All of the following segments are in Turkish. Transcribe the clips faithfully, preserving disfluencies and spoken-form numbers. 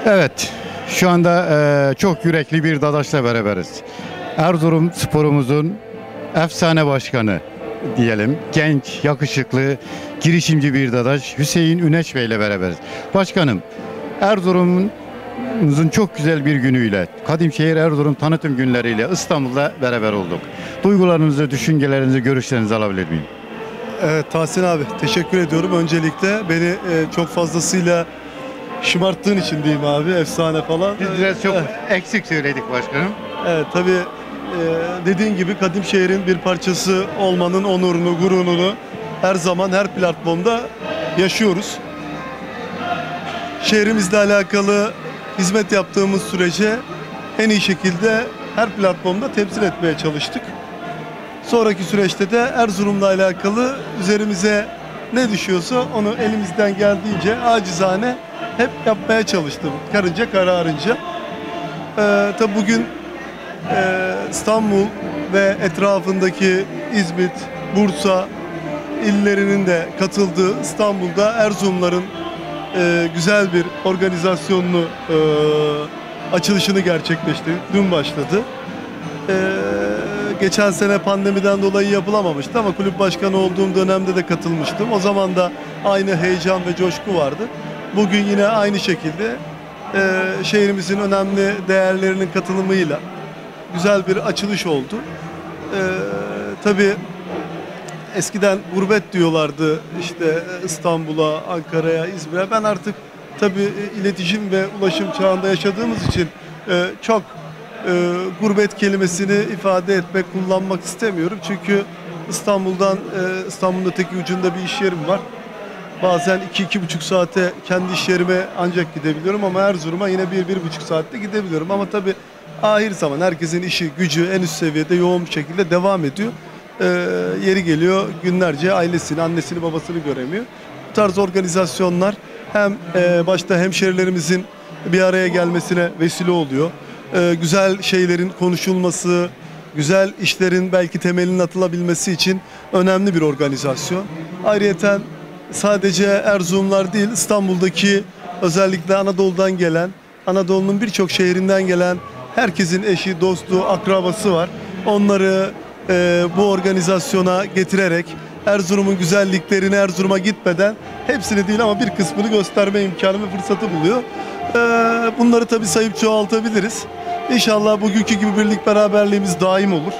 Evet, şu anda e, çok yürekli bir dadaşla beraberiz. Erzurum sporumuzun efsane başkanı diyelim. Genç, yakışıklı, girişimci bir dadaş Hüseyin Üneç Bey ile beraberiz. Başkanım, Erzurum'umuzun çok güzel bir günüyle, Kadimşehir Erzurum tanıtım günleriyle İstanbul'da beraber olduk. Duygularınızı, düşüncelerinizi, görüşlerinizi alabilir miyim? Evet Tahsin abi, teşekkür ediyorum. Öncelikle beni e, çok fazlasıyla şımarttığın için diyeyim abi, efsane falan. Biz biraz çok Evet, eksik söyledik başkanım. evet tabii e, dediğin gibi Kadimşehir'in bir parçası olmanın onurunu, gururunu her zaman her platformda yaşıyoruz. Şehrimizle alakalı hizmet yaptığımız sürece en iyi şekilde her platformda temsil etmeye çalıştık. Sonraki süreçte de Erzurum'la alakalı üzerimize ne düşüyorsa onu elimizden geldiğince acizane hep yapmaya çalıştım. Karınca kararınca. Ee, tabi bugün e, İstanbul ve etrafındaki İzmit, Bursa illerinin de katıldığı İstanbul'da Erzurumların e, güzel bir organizasyonunu e, açılışını gerçekleştirdik. Dün başladı. E, geçen sene pandemiden dolayı yapılamamıştı ama kulüp başkanı olduğum dönemde de katılmıştım. O zaman da aynı heyecan ve coşku vardı. Bugün yine aynı şekilde e, şehrimizin önemli değerlerinin katılımıyla güzel bir açılış oldu. E, tabii eskiden gurbet diyorlardı işte İstanbul'a, Ankara'ya, İzmir'e. Ben artık tabii iletişim ve ulaşım çağında yaşadığımız için e, çok e, gurbet kelimesini ifade etmek, kullanmak istemiyorum. Çünkü İstanbul'dan, e, İstanbul'un öteki ucunda bir iş yerim var. Bazen iki iki buçuk saate kendi iş yerime ancak gidebiliyorum ama Erzurum'a yine bir bir buçuk saatte gidebiliyorum. Ama tabii ahir zaman herkesin işi, gücü en üst seviyede yoğun bir şekilde devam ediyor. Ee, yeri geliyor günlerce ailesini, annesini, babasını göremiyor. Bu tarz organizasyonlar hem e, başta hemşerilerimizin bir araya gelmesine vesile oluyor. Ee, güzel şeylerin konuşulması, güzel işlerin belki temelinin atılabilmesi için önemli bir organizasyon. Ayrıyeten sadece Erzurumlar değil, İstanbul'daki özellikle Anadolu'dan gelen, Anadolu'nun birçok şehrinden gelen herkesin eşi, dostu, akrabası var. Onları e, bu organizasyona getirerek Erzurum'un güzelliklerini Erzurum'a gitmeden hepsini değil ama bir kısmını gösterme imkanı ve fırsatı buluyor. E, bunları tabii sayıp çoğaltabiliriz. İnşallah bugünkü gibi birlik beraberliğimiz daim olur.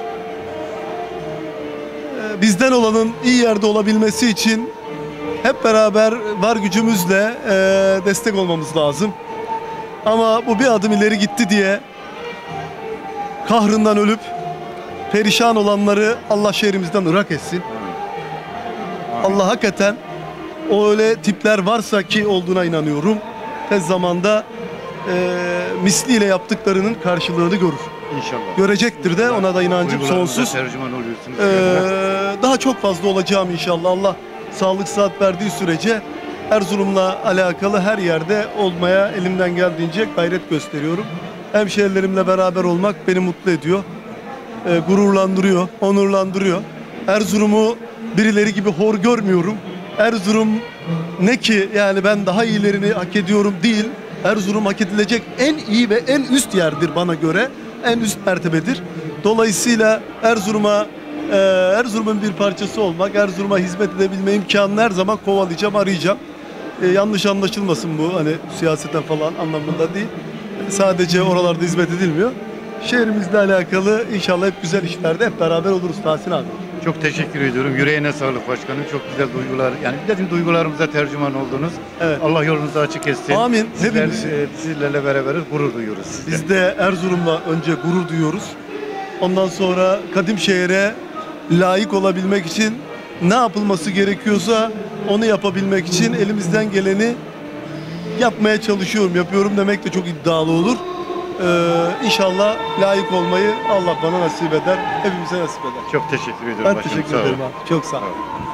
E, bizden olanın iyi yerde olabilmesi için hep beraber var gücümüzle e, destek olmamız lazım. Ama bu bir adım ileri gitti diye kahrından ölüp perişan olanları Allah şehrimizden ırak etsin. Allah hakikaten o öyle tipler varsa ki olduğuna inanıyorum. Tez zamanda e, misliyle yaptıklarının karşılığını görür. İnşallah. Görecektir de ona da inancım Duygularınıza sonsuz. tercüman oluyorsunuz. Ee, daha çok fazla olacağım inşallah. Allah sağlık sıhhat verdiği sürece Erzurum'la alakalı her yerde olmaya elimden geldiğince gayret gösteriyorum. Hemşehrilerimle beraber olmak beni mutlu ediyor. Ee, gururlandırıyor, onurlandırıyor. Erzurum'u birileri gibi hor görmüyorum. Erzurum ne ki yani ben daha iyilerini hak ediyorum değil. Erzurum hak edilecek en iyi ve en üst yerdir bana göre. En üst mertebedir. Dolayısıyla Erzurum'a e, Erzurum'un bir parçası olmak, Erzurum'a hizmet edebilme imkanını her zaman kovalayacağım, arayacağım. E, yanlış anlaşılmasın bu hani siyaseten falan anlamında değil. Sadece oralarda hizmet edilmiyor. Şehrimizle alakalı inşallah hep güzel işlerde hep beraber oluruz Tahsin abi. Çok teşekkür ediyorum. Yüreğine sağlık başkanım. Çok güzel duygular. Yani bizim duygularımıza tercüman oldunuz. Evet. Allah yolunuzu açık etsin. Amin. Sizler, Hepimiz. e, sizlerle beraberiz. Gurur duyuyoruz. Biz de Erzurum'la önce gurur duyuyoruz. Ondan sonra Kadimşehir'e layık olabilmek için ne yapılması gerekiyorsa onu yapabilmek için elimizden geleni yapmaya çalışıyorum. Yapıyorum demek de çok iddialı olur. Ee, İnşallah layık olmayı Allah bana nasip eder. Hepimize nasip eder. Çok teşekkür ediyorum Ben başkanım. teşekkür Sağ olun. ederim abi. Çok sağ ol. Sağ olun.